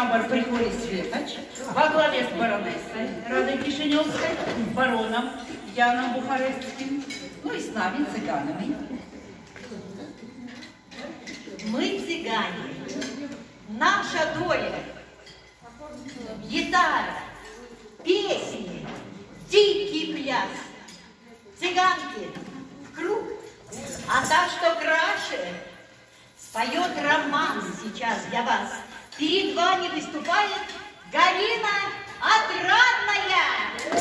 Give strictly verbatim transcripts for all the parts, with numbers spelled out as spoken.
табор приходит Светоч во главе с баронессой Радой Кишиневской, бароном Яном Бухарестским, ну и с нами, цыганами. Мы цыгане. Наша доля. Гитара, песни, дикий пляс. Цыганки в круг. А та, что краше, споет романс сейчас для вас. Перед вами выступает Галина Отрадная.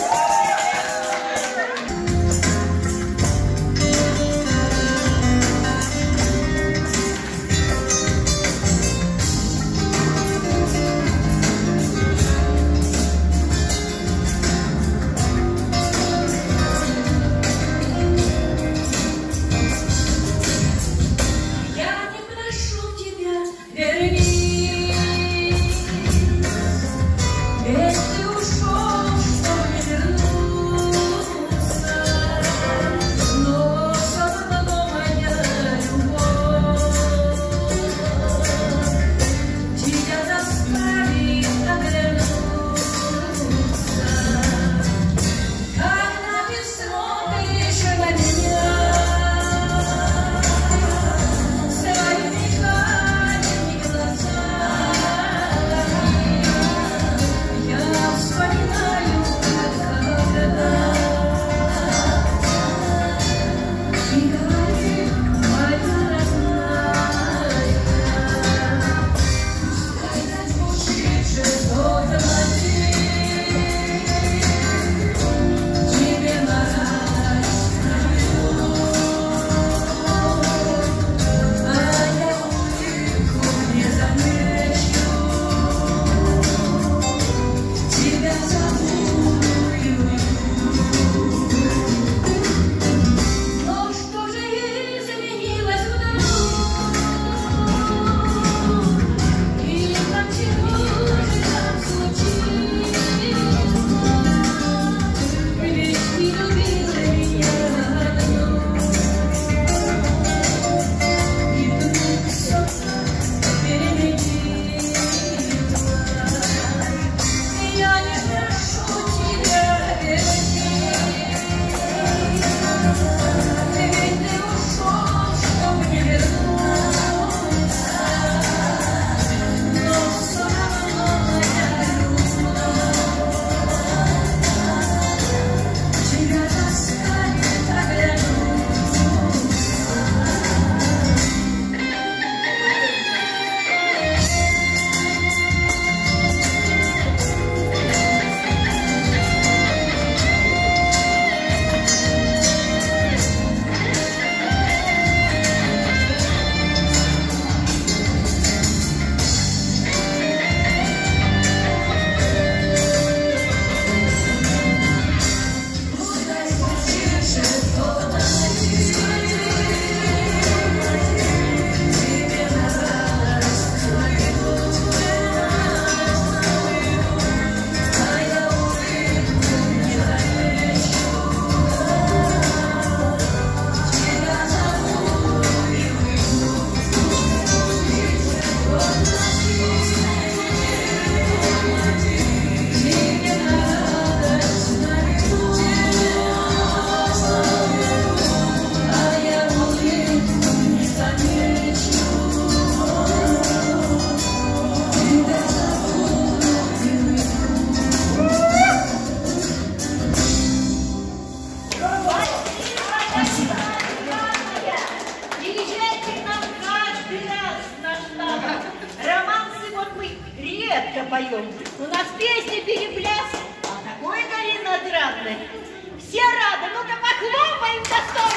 Поем. У нас песни перепляс. А такой Галина Отрадная. Все рады. Ну-ка похлопаем достойно.